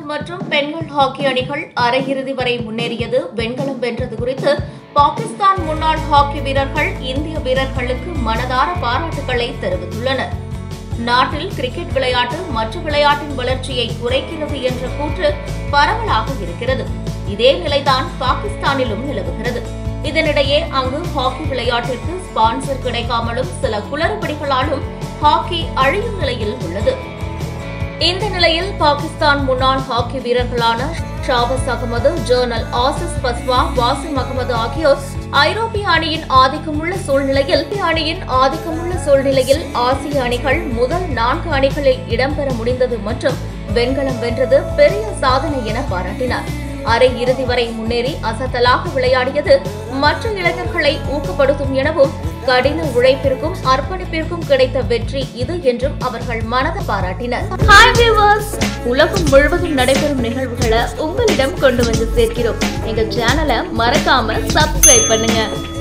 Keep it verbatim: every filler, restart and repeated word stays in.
மற்றும் பெண்கள் ஹாக்கி அணிகள் அரையிறுதி வரை முன்னேறியது, வெண்கலம் வென்றது குறித்து பாகிஸ்தான் முன்னாள் ஹாக்கி வீரர்கள் இந்திய வீரர்களுக்கு மனதார பாராட்டுகளை தெரிவித்துள்ளனர். நாட்டில் கிரிக்கெட் விளையாட்டு மற்ற விளையாட்டின் வளர்ச்சியை குறைக்கிறது என்ற கூற்று பரவலாக இருக்கிறது. இதே நிலைதான் பாகிஸ்தானிலும் நிலவுகிறது. இதனிடையே அங்கு ஹாக்கி விளையாட்டிற்கு ஸ்பான்சர் கிடைக்காமலும் சில குளறுபடிகளாலும் ஹாக்கி அழியும் நிலையில் உள்ளது. இந்த நிலையில் பாகிஸ்தான் முன்னாள் ஹாக்கி வீரர்களான ஷாபஸ் அகமது, ஜர்னல் ஆசிஸ் பஸ்வா, வாசிம் அகமது ஆகியோர் ஐரோப்பிய அணியின் ஆதிக்கமுள்ள சூழ்நிலையில் அணியின் ஆதிக்கமுள்ள சூழ்நிலையில் ஆசிய அணிகள் முதல் நான்கு அணிகளில் இடம்பெற முடிந்தது மற்றும் வெண்கலம் வென்றது பெரிய சாதனை என பாராட்டினார். அரை இறுதி வரை முன்னேறி அசத்தலாக விளையாடியது மற்ற இளைஞர்களை ஊக்கப்படுத்தும் எனவும் கடின உழைப்பிற்கும் அர்ப்பணிப்பிற்கும் கிடைத்த வெற்றி இது என்றும் அவர்கள் மனதை பாராட்டினர். ஹாய் வியூவர்ஸ், உலகம் முழுவதும் நடைபெறும் நிகழ்வுகளை உங்களிடம் கொண்டு வந்து சேர்க்கிறோம். எங்க சேனலை மறக்காம சப்ஸ்கிரைப் பண்ணுங்க.